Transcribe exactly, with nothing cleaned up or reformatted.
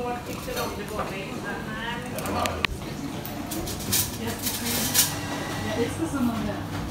Vad tyckte de det var med? Nej, men... Jag älskar sådana där.